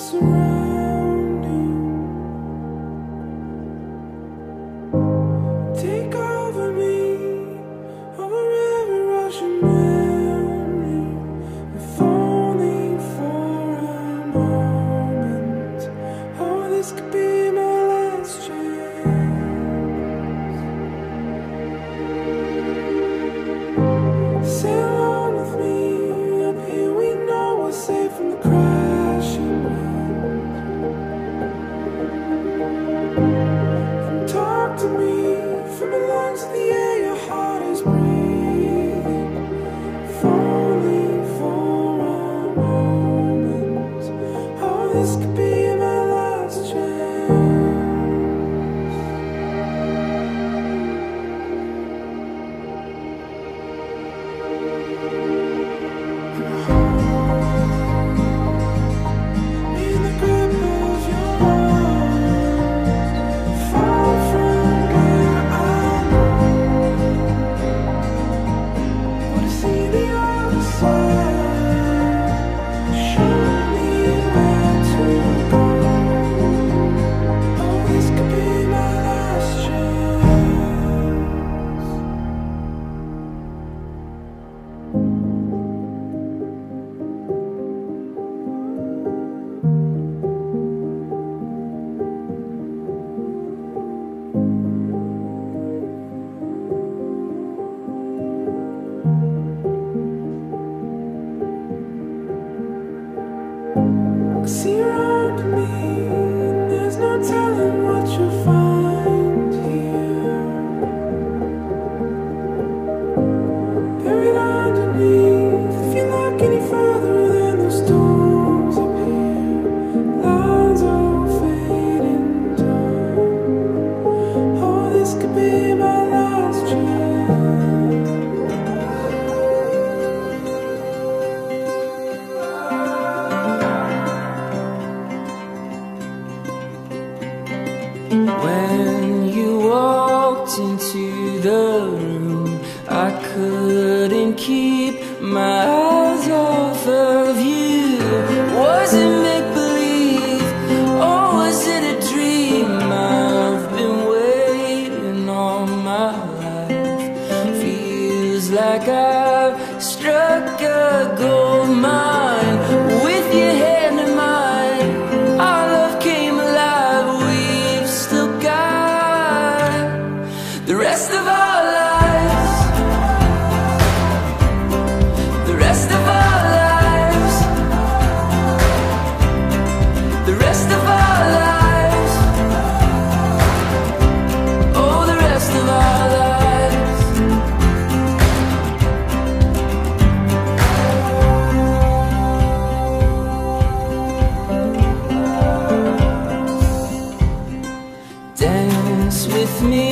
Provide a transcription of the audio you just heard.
surrounding. Take over me, over every rushing memory, if only for a moment. Oh, this could be my last chance. Sail on with me, up here we know we're safe from the crashing wind. And talk to me from the lungs of the air your heart is breathing. If only for a moment. Oh, this could be my last chance. In the grip of your arms, far from where I know. Want to see the other side. Show me where to go. Oh, this could be my last chance. See around me, and there's no telling what you'll find here. Buried underneath, if you look any further, then the storms appear. Lines all fade in time. Oh, this could be my last chance. When you walked into the room, I couldn't keep my eyes off of you. Was it make-believe, or was it a dream? I've been waiting all my life. Feels like I've struck a gold mine. With your hand in mine, our love came alive. We've still got the rest of our lives, the rest of our lives, the rest of our lives. Oh, the rest of our lives. Dance with me